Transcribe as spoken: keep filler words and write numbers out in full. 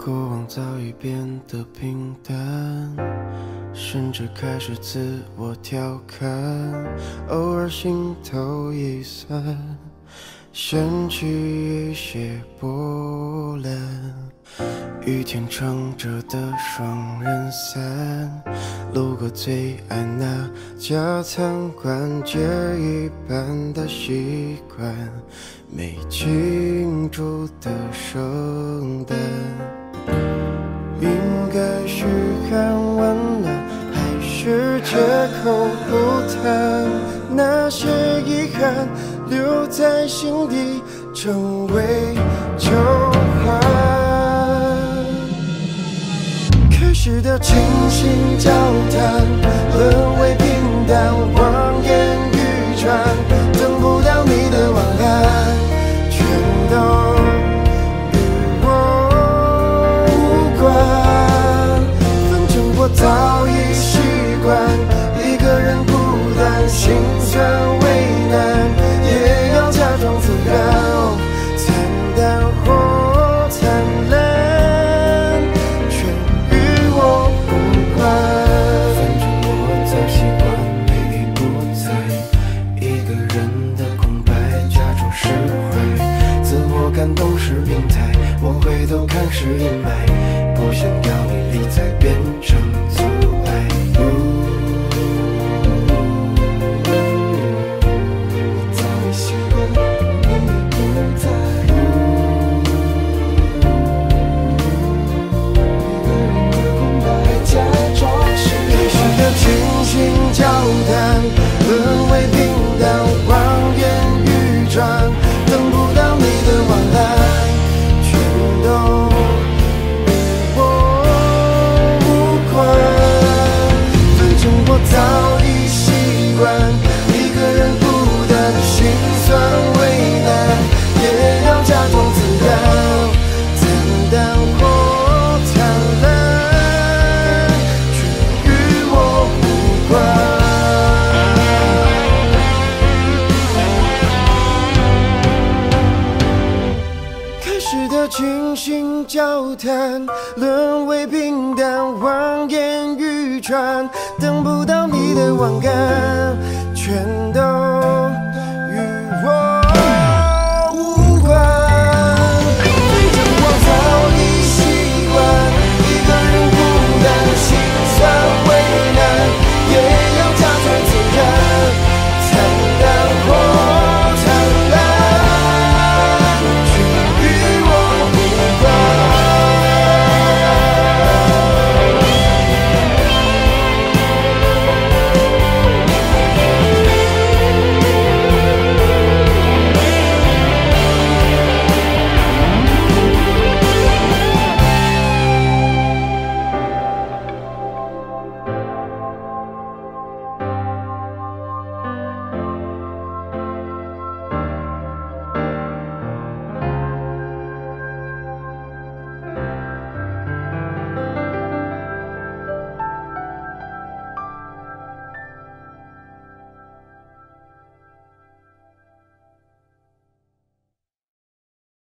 过往早已变得平淡，甚至开始自我调侃，偶尔心头一酸，掀起一些波澜。雨天撑着的双人伞，路过最爱那家餐馆，借一半的习惯，没庆祝的圣诞。应该嘘寒问暖，还是借口不谈？那些遗憾留在心底，成为旧患。开始的倾心交谈，沦为平淡，谎言语传，等不到你的晚安，全都与我无关。反正我早已习惯一个人孤单，心酸为难，也要假装自然，惨淡或灿烂。感动是病态，我回头看是阴霾，不想要你理睬变成阻碍。我早已习惯你已不在，一个人的空白假装是开始的倾心交谈，沦为平淡，谎言语传，等不到你的晚安，全都与我无关。反正我早已习惯一个人孤单，心酸为难，也要假装自然，惨淡或灿烂，却与我无关。倾心交谈，沦为平淡，谎言语传，等不到你的晚安，全都与我